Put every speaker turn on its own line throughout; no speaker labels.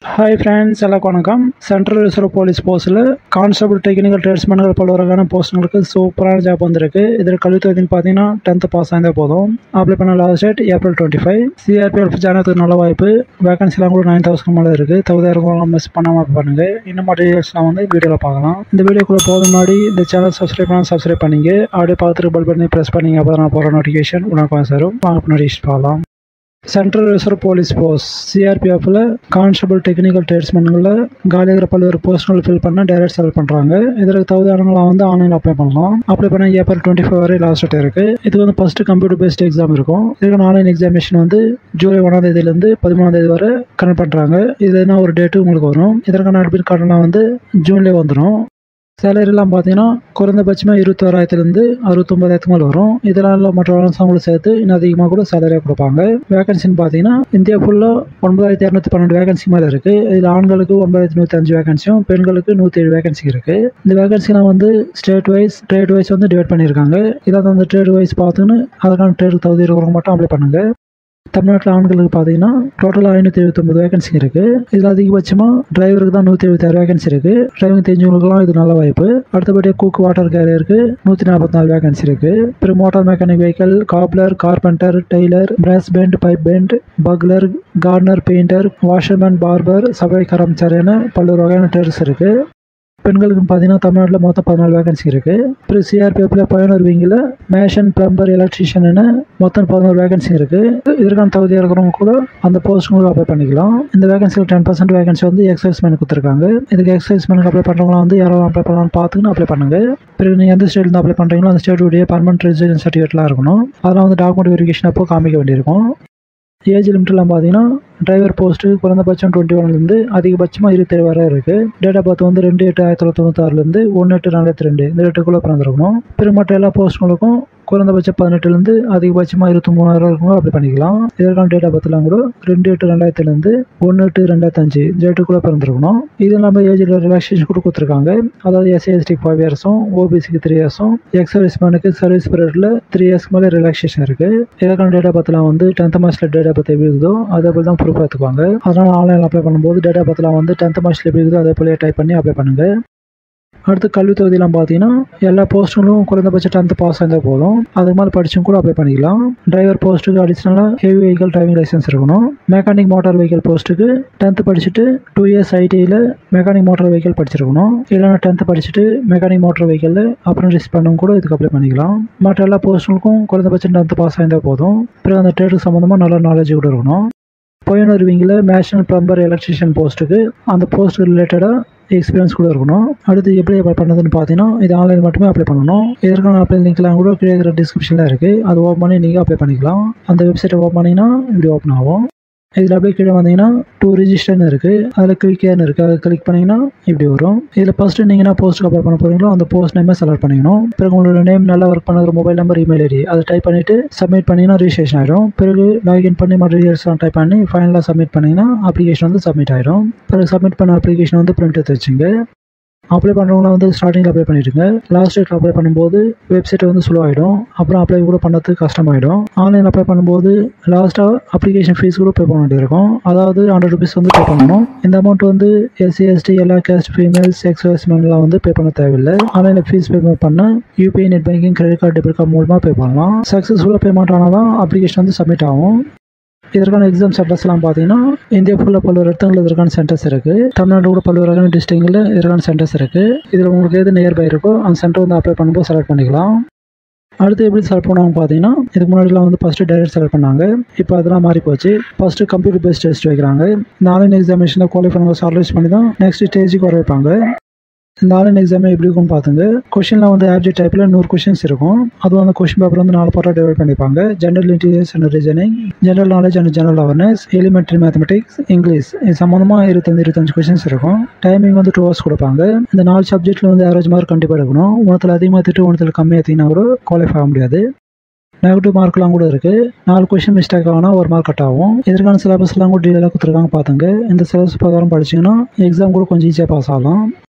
Hi friends, எல்லாருக்கும் வணக்கம். Central reserve police போஸ்ட்டில் கான்ஸ்டபிள் டெக்னிக்கல் ட்ரேட்ஸ்மேன்கள் பல வகையான போஸ்ட்டுங்களுக்கு சூப்பரான ஜாப் வந்திருக்கு. இதில் கல்வி தகுதின்னு பார்த்தீங்கன்னா 10th பாஸ் ஆயிருந்தால் போதும். அப்ளை பண்ண லாஸ்ட் டேட் April 25. சிஆர்பிஎஃப் ஜாயினத்துக்கு நல்ல வாய்ப்பு. வேகன்சிலாம் கூட 9,000 மேலே இருக்குது. தகுதியாளர்கள் மிஸ் பண்ணாமல் பண்ணுங்கள். இன்னும் டீடைல்ஸ்லாம் வந்து வீடியோவில் பார்க்கலாம். இந்த வீடியோக்குள்ளே போக முன்னாடி இந்த சேனல் சப்ஸ்கிரைப் பண்ணிங்க. அப்படியே பார்த்துட்டு பெல் பட்டனை ப்ரெஸ் பண்ணிங்க. அப்போ நான் போகிற நோட்டிஃபிகேஷன் உனக்கு சேரும். வாங்க முன்னாடி பார்க்கலாம். சென்ட்ரல் ரிசர்வ் போலீஸ் போஸ்ட் சிஆர்பிஎஃப்ல கான்ஸ்டபிள் டெக்னிக்கல் ட்ரேட்ஸ்மேன்களில் காலியாகிற பல்வேறு போஸ்ட்கள் ஃபில் பண்ண டைரக்ட் செலக்ட் பண்ணுறாங்க. இதற்கு தகுதியானவங்களாம் வந்து ஆன்லைனில் அப்ளை பண்ணலாம். அப்ளை பண்ண April 25 வரை லாஸ்ட் டேட் இருக்குது. இது வந்து ஃபர்ஸ்ட் கம்ப்யூட்டர் பேஸ்ட் எக்ஸாம் இருக்கும். இதுக்கான ஆன்லைன் எக்ஸாமினேஷன் வந்து ஜூலை 1ஆம் தேதியிலேருந்து 13ஆம் தேதி வரை கனெக்ட் பண்ணுறாங்க. இதுனா ஒரு டேட்டு உங்களுக்கு வரும். இதற்கான அட்மிட் கார்டெலாம் வந்து ஜூன்லேயே வந்துடும். சேலரிலாம் பார்த்தீங்கன்னா குறைந்தபட்சமாக 21,000லேருந்து 69,000 மேலே வரும். இதெல்லாம் மற்ற அரசாங்கங்களும் சேர்த்து இன்னும் அதிகமாக கூட சேலரியாக கொடுப்பாங்க. வேகன்சின்னு பார்த்தீங்கன்னா இந்தியா ஃபுல்லாக 9,212 வேகன்சி மேலே இருக்குது. இதில் ஆண்களுக்கு 9,105 வேகன்சியும் பெண்களுக்கு 107 வேகன்சி இருக்குது. இந்த வேகன்சிலாம் வந்து ஸ்டேட் வைஸ் வந்து டிவைட் பண்ணியிருக்காங்க. இதாவது அந்த ட்ரேட் வைஸ் பார்த்துன்னு அதுக்கான ட்ரேடு தகுதி இருக்கிறவங்க மட்டும் அப்ளை பண்ணுங்கள். தமிழ்நாட்டில் ஆண்களுக்கு பார்த்தீங்கன்னா டோட்டலாக 579 வேகன்சி இருக்குது. இதில் அதிகபட்சமாக டிரைவருக்கு தான் 176 வேகன்சி இருக்குது. டிரைவிங் தெரிஞ்சவங்களுக்குலாம் இது நல்ல வாய்ப்பு. அடுத்தபடியாக குக் வாட்டர் கேரியருக்கு 144 வேகன்சி இருக்குது. பிறகு motor mechanic vehicle, cobbler, carpenter, tailor, brass band, pipe band, bugler, gardener, painter, washerman, barber, சபை கர்மச்சாரி என பல்வேறு வகையான ட்ரேட்ஸ் இருக்குது. பெண்களுக்கு பார்த்தீங்கன்னா தமிழ்நாட்டில் மொத்தம் 14 வேகன்சி இருக்குது. அப்புறம் சிஆர்பிஎஃப்ல பயனர் விங்கில் மேஷன், பிளம்பர், எலக்ட்ரீஷியன் என மொத்தம் 11 வேகன்சி இருக்குது. இதற்கான தகுதியாக இருக்கிறவங்க கூட அந்த போஸ்ட்டுங்களுக்கு அப்ளை பண்ணிக்கலாம். இந்த வேகன்சியில் 10% வேகன்சி வந்து எக்ஸைஸ் மேனுக்கு கொடுத்துருக்காங்க. இதுக்கு எக்ஸைஸ் மேனுக்கு அப்ளை பண்ணுறவங்களாம் வந்து யாரும் அப்ளை பண்ணலாம்னு பார்த்துன்னு அப்ளை பண்ணுங்க. பிறகு நீங்கள் எந்த ஸ்டேட்லேருந்து அப்ளை பண்ணுறீங்களோ அந்த ஸ்டேட்டுடைய பர்மனன்ட் ரெசிடென்ஸ் சர்டிஃபிகேட்லாம் இருக்கணும். அதெல்லாம் வந்து டாக்குமெண்ட் வெரிஃபிகேஷன் அப்போ காமிக்க வேண்டியிருக்கும். ஏஜ் லிமிட்லாம் பார்த்தீங்கன்னா டிரைவர் போஸ்ட்டு குறைந்தபட்சம் 21லேருந்து அதிகபட்சமாக 27 வரை இருக்குது. டேட் ஆஃப் பர்த் வந்து 2/8/1996லேருந்து 1/8/2002 இந்த டேட்டுக்குள்ளே பிறந்திருக்கணும். பிற மற்ற எல்லா போஸ்ட்டுகளுக்கும் குறைந்தபட்சம் 18லேருந்து அதிகபட்சமாக 23 வரைக்கும் அப்ளை பண்ணிக்கலாம். இதற்கான டேட் ஆஃப் பர்த்லாம் கூட 2/8/2000லேருந்து 1/8/2005 டேட்டுக்குள்ளே பிறந்திருக்கணும். இது இல்லாமல் ஏஜில் ரிலாக்ஸேஷன் கூட கொடுத்துருக்காங்க. அதாவது SC/ST 5 இயர்ஸும் OBCக்கு 3 இயர்ஸும் எக்ஸர்வீஸ் மேனுக்கு சர்வீஸ் பீரியடில் 3 இயர்ஸ்க்கு மேலே ரிலாக்ஸேஷன் இருக்குது. இதற்கான டேட் ஆஃப் பர்த்லாம் வந்து 10th மார்ச்சில் டேட் ஆஃப் பர்த் எப்படி இருக்குதோ அதே போல் தான் ப்ரூஃப் எடுத்துக்குவாங்க. அதனால் ஆன்லைனில் அப்ளை பண்ணும்போது டேட் ஆஃப் பர்த்லாம் வந்து 10th மார்ச்சில் எப்படி இருக்குதோ அதே போல டைப் பண்ணி அப்ளை பண்ணுங்கள். அடுத்து கல்வி தகுதியெலாம் பார்த்தீங்கன்னா எல்லா போஸ்ட்டுகளும் குறைந்தபட்சம் 10th பாஸ் இருந்தால் போதும். அதுக்கு மேலே படிச்சும் கூட அப்ளை பண்ணிக்கலாம். டிரைவர் போஸ்ட்டுக்கு அடிஷ்னலாக ஹெவி வெஹிக்கல் டிரைவிங் லைசன்ஸ் இருக்கணும். மெக்கானிக் மோட்டார் வெஹிக்கல் போஸ்ட்டுக்கு 10th படிச்சுட்டு 2 years ITயில் மெக்கானிக் மோட்டார் வெஹிக்கல் படிச்சிருக்கணும். இல்லைனா 10th படிச்சுட்டு மெக்கானிக் மோட்டார் வெஹிக்கல் அப்ரண்டிஸ் பண்ணவும் கூட இதுக்கு அப்ளை பண்ணிக்கலாம். மற்ற எல்லா போஸ்ட்டுகளுக்கும் குறைந்தபட்சம் 10th பாஸ் இருந்தால் போதும். பிறகு அந்த ட்ரேடு சம்மந்தமாக நல்ல நாலேஜ் கூட இருக்கணும். பயனர் விங்கில் மேஷன், பிளம்பர், எலக்ட்ரிஷியன் போஸ்ட்டுக்கு அந்த போஸ்ட்டு ரிலேட்டடாக எக்ஸ்பீரியன்ஸ் கூட இருக்கணும். அடுத்து எப்படி அப்ளை பண்ணதுன்னு பார்த்தீங்கன்னா இது ஆன்லைன் மட்டுமே அப்ளை பண்ணணும். இதற்கான அப்ளை லிங்க்லாம் கூட கீழே இருக்கிற டிஸ்கிரிப்ஷனில் இருக்குது. அது ஓப்பன் பண்ணி நீங்கள் அப்ளை பண்ணிக்கலாம். அந்த வெப்சைட்டை ஓப்பன் பண்ணிங்கன்னா இப்படி ஓப்பன் ஆகும். இதில் அப்படியே கீழே வந்தீங்கன்னா டு ரிஜிஸ்டர்னு இருக்குது. அதில் கிளிக்கேன்னு இருக்குது. அதை கிளிக் பண்ணிங்கன்னா இப்படி வரும். இதில் ஃபஸ்ட்டு நீங்கள் என்ன போஸ்ட்டுக்கு அப்ளை பண்ண போகிறீங்களோ அந்த போஸ்ட் நேமே செலக்ட் பண்ணிக்கணும். பிறகு உங்களோட நேம், நல்லா ஒர்க் பண்ணுற மொபைல் நம்பர், இமெயில் ஐடி அதை டைப் பண்ணிவிட்டு சப்மிட் பண்ணிங்கன்னா ரிஜிஸ்ட்ரேஷன் ஆகிடும். பிறகு லாகின் பண்ணி மற்ற டீடைல்ஸ்லாம் டைப் பண்ணி ஃபைனலாக சப்மிட் பண்ணிங்கன்னா அப்ளிகேஷன் வந்து சப்மிட் ஆகிடும். பிறகு சப்மிட் பண்ண அப்ளிகேஷன் வந்து பிரிண்ட் எடுத்து வச்சுங்க. அப்ளை பண்ணுறவங்களாம் வந்து ஸ்டார்டிங்கில் அப்ளை பண்ணிவிடுங்க. லாஸ்ட் டேட்டில் அப்ளை பண்ணும்போது வெப்சைட் வந்து ஸ்லோ ஆகிடும். அப்புறம் அப்ளை கூட பண்ணுறதுக்கு கஷ்டமாயிடும். ஆன்லைன் அப்ளை பண்ணும்போது லாஸ்ட்டாக அப்ளிகேஷன் ஃபீஸ் கூட பே பண்ண வேண்டியிருக்கும். அதாவது 100 rupees வந்து பே பண்ணணும். இந்த அமௌண்ட் வந்து SC/ST எல்லா கேஸ்ட், ஃபீமேல்ஸ், எக்ஸர்வீஸ் மேன்லாம் வந்து பே பண்ண தேவையில்லை. ஆன்லைனில் ஃபீஸ் பேமெண்ட் பண்ண UPI net banking, credit card, debit card மூலமாக பே பண்ணலாம். சக்ஸஸ்ஃபுல்லாக பேமெண்ட் ஆனால் தான் அப்ளிகேஷன் வந்து சப்மிட் ஆகும். இதற்கான எக்ஸாம் சென்டர்ஸ்லாம் பார்த்தீங்கன்னா இந்தியா ஃபுல்லாக பல்வேறு இடத்துல இதற்கான சென்டர்ஸ் இருக்குது. தமிழ்நாடு கூட பல்வேறு வகையான டிஸ்ட்ரிக்டில் இதற்கான சென்டர்ஸ் இருக்குது. இதில் உங்களுக்கு எது நியர்பை இருக்கோ அந்த சென்டர் வந்து அப்ளை பண்ணும்போது செலக்ட் பண்ணிக்கலாம். அடுத்து எப்படி செலக்ட் பண்ணுவாங்க பார்த்தீங்கன்னா இதுக்கு முன்னாடிலாம் வந்து ஃபஸ்ட்டு டைரக்ட் செலக்ட் பண்ணாங்க. இப்போ அதெல்லாம் மாறி போச்சு. ஃபஸ்ட்டு கம்ப்யூட்டர் பேஸ்ட் டெஸ்ட் வைக்கிறாங்க. இந்த ஆன்லைன் எக்ஸாமினேஷனில் குவாலிஃபை பண்ணி ஷார்ட்லிஸ்ட் பண்ணி தான் நெக்ஸ்ட் ஸ்டேஜுக்கு வர வைப்பாங்க. இந்த ஆன்லைன் எக்ஸாமே எப்படி இருக்கும்னு பார்த்துங்க. கொஷினில் வந்து ஆப்ஜெக்ட் டைப்பில் 100 கொஷின்ஸ் இருக்கும். அதுவும் அந்த கொஷின் பேப்பர் வந்து 4 பார்ட்டாக டிவைட் பண்ணிப்பாங்க. General intelligence and reasoning, general knowledge and general awareness, elementary mathematics, English இது சம்மந்தமாக 25 கொஷின்ஸ் இருக்கும். டைமிங் வந்து 2 hours கொடுப்பாங்க. இந்த 4 சப்ஜெக்ட்டில் வந்து ஆவரேஜ் மார்க் கண்டிப்பாக எடுக்கணும். ஒன்றத்தில் அதிகமாக எடுத்துட்டு ஒன்றத்தில் கம்மியாக எடுத்தீங்கன்னா கூட குவாலிஃபை ஆக முடியாது. நெகட்டிவ் மார்க்லாம் கூட இருக்குது. 4 கொஷின் மிஸ்டேக் ஆகுனா 1 மார்க் கட் ஆகும். இதற்கான சிலபஸ்லாம் கூட டீட்டெயிலாக கொடுத்துருக்காங்க பார்த்துங்க. இந்த சிலபஸ் பிரகாரம் படிச்சிங்கன்னா எக்ஸாம் கூட கொஞ்சம் ஈஸியாக பாஸ் ஆகலாம்.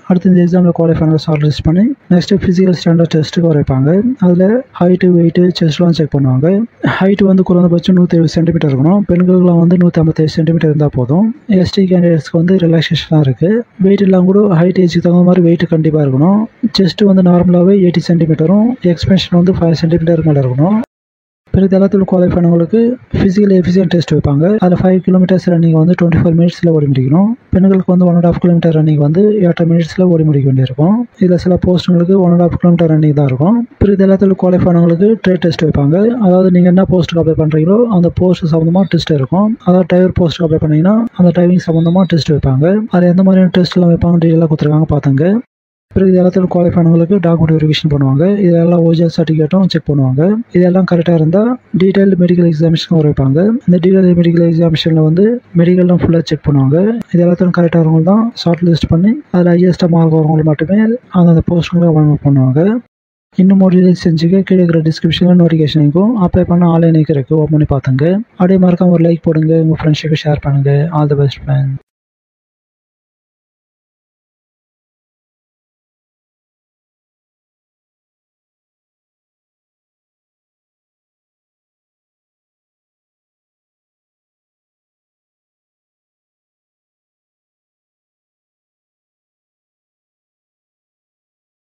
அடுத்து இந்த எக்ஸாமில் குவாலிஃபை பண்ண ஷார்ட் லிஸ்ட் பண்ணி நெக்ஸ்ட் ஃபிசிக்கல் ஸ்டாண்டர்ட் டெஸ்ட்டுக்கு வைப்பாங்க. அதில் ஹைட்டு வெயிட்டு செஸ்ட்லாம் செக் பண்ணுவாங்க. ஹைட்டு வந்து குறைந்தபட்சம் 170 சென்டிமீட்டர் இருக்கணும். பெண்களுக்குலாம் வந்து 157 சென்டிமீட்டர் இருந்தால் போதும். எஸ்டி கேண்டிடேட்ஸ்க்கு வந்து ரிலாக்ஸேஷனாக இருக்குது. வெயிட் எல்லாம் கூட ஹைட் ஏஜுக்கு தகுந்த மாதிரி வெயிட் கண்டிப்பாக இருக்கணும். செஸ்ட்டு வந்து நார்மலாகவே 80 சென்டிமீட்டரும் எக்ஸ்பென்ஷன் வந்து 5 சென்டிமீட்டருக்கு மேலே இருக்கணும். பிறகு எல்லாத்துக்கும் குவாலிஃபை பண்ணவங்களுக்கு ஃபிசிக்கல் எஃபிஷியன்ட் டெஸ்ட் வைப்பாங்க. அதில் 5 கிலோமீட்டர்ஸ் ரன்னிங் வந்து 24 மினிட்ஸில் ஓடி முடிக்கணும். பெண்களுக்கு வந்து 1.5 கிலோமீட்டர் ரன்னிங் வந்து 8 மினிட்ஸில் ஓடி முடிக்க வேண்டியிருக்கும். இதில் சில போஸ்ட்டுங்களுக்கு 1.5 கிலோமீட்டர் ரன்னிங் தான் இருக்கும். பிறகு எல்லாத்துக்கும் குவாலிஃபை பண்ணவங்களுக்கு ட்ரேட் டெஸ்ட் வைப்பாங்க. அதாவது நீங்கள் என்ன போஸ்ட்டுக்கு அப்ளை பண்ணுறீங்களோ அந்த போஸ்ட் சம்மந்தமாக டெஸ்ட் இருக்கும். அதாவது டிரைவர் போஸ்ட்டுக்கு அப்ளை பண்ணிங்கன்னா அந்த டிரைவிங் சம்மந்தமாக டெஸ்ட் வைப்பாங்க. அதில் எந்த மாதிரியான டெஸ்ட்லாம் வைப்பாங்க டீட்டெயிலாக கொடுத்துருக்காங்க பார்த்துங்க. பிறகு இது எல்லாத்தையும் குவாலிஃபை பண்ணவங்களுக்கு டாக்குமெண்ட் வெரிஃபிகேஷன் பண்ணுவாங்க. இதெல்லாம் ஒரிஜினல் சர்டிஃபிகேட்டும் செக் பண்ணுவாங்க. இதெல்லாம் கரெக்டாக இருந்தால் டீட்டெயில்டு மெடிக்கல் எக்ஸாமினேஷன் வைப்பாங்க. இந்த டீட்டெயில் மெடிக்கல் எக்ஸாமினேஷனில் வந்து மெடிக்கல்லாம் ஃபுல்லாக செக் பண்ணுவாங்க. இது எல்லாத்தையும் கரெக்டாக இருக்கவங்க தான் ஷார்ட் லிஸ்ட் பண்ணி அதில் ஹையஸ்ட்டாக மார்க் வரவங்களுக்கு மட்டுமே அந்த போஸ்ட்டுங்களை அப்பாயின்மெண்ட் பண்ணுவாங்க. இன்னும் more details செஞ்சுக்க கீழே இருக்கிற டிஸ்கிரிப்ஷனில் நோட்டிஃபிகேஷன் இருக்கும். அப்ளை பண்ண ஆன்லைன் இருக்குது, ஓப்பன் பண்ணி பார்த்துங்க. அப்படியே மறக்காம ஒரு லைக் போடுங்க, உங்கள் ஃப்ரெண்ட்ஸுக்கு ஷேர் பண்ணுங்கள். All the best man.